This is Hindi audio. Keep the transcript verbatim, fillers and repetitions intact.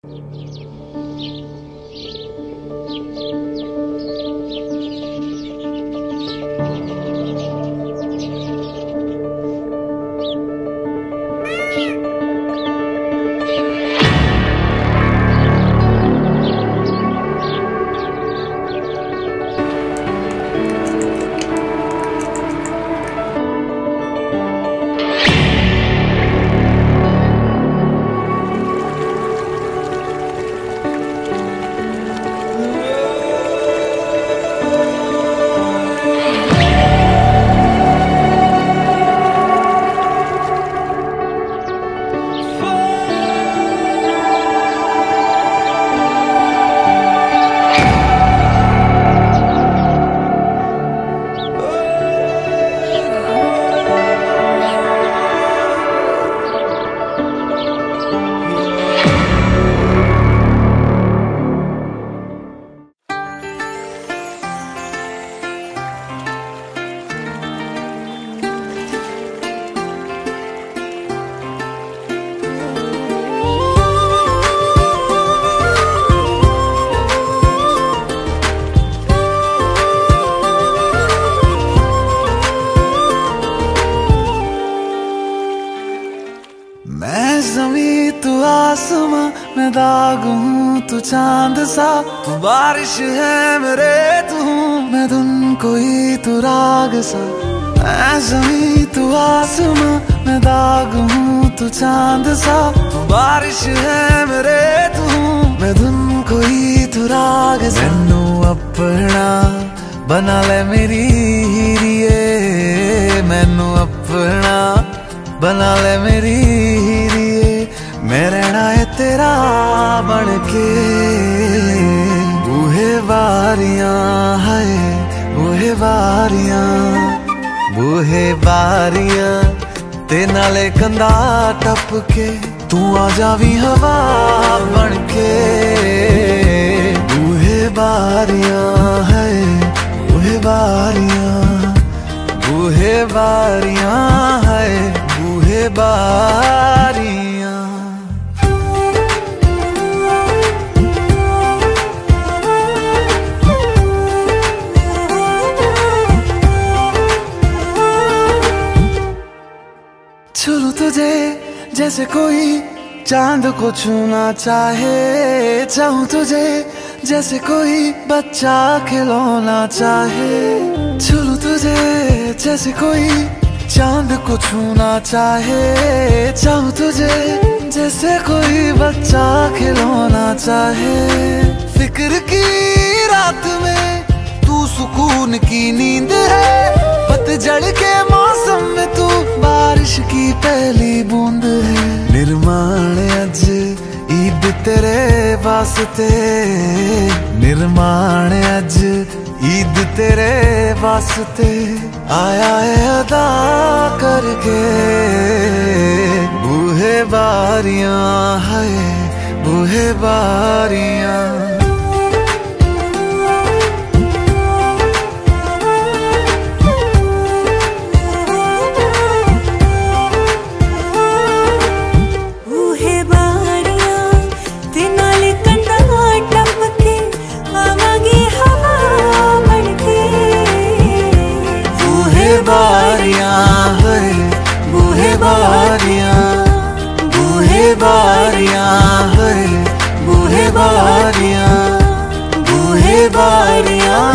मैं ज़मीं तू आसमां, मैं दाग हूँ तू चांद सा, तू बारिश है मेरे तू हूँ मैं धुन कोई तू राग सा। मैं ज़मीं तू आसमां, मैं दाग हूँ तू चांद सा, तू बारिश है मेरे तू हूँ मैं धुन कोई तू राग सा। मैनू अपना बना ले मेरी हीरिए, मैनू अपना बना ले मेरी हीरिए, मैं रहना है तेरा बन के। बूहे बारियां है बूहे बारियां, बूहे बारियां ते नाले कंधा टप के, तू आ जावी हवा बन के। बूहे बारियां है बूहे बारियां, बूहे बारियां है बूहे बारियां। छू तुझे जैसे कोई चांद को छूना चाहे, चाहूं तुझे जैसे कोई बच्चा खिलौना चाहे। छू तुझे जैसे कोई चांद को छूना चाहे, चाहूं तुझे जैसे कोई बच्चा खिलौना चाहे। फिक्र की रात में तू सुकून की नींद है, पतझड़ के मौसम में तू बारिश की पहली बूंद है। निर्माण अज ईद तेरे वास्ते, निर्माण अज ईद तेरे वास्ते, आया है अदा करके। बूहे बारियां है बूहे बारियां, बारियां है बूहे बारियां, बूहे बारियां है बूहे बारियां, बूहे बारियां।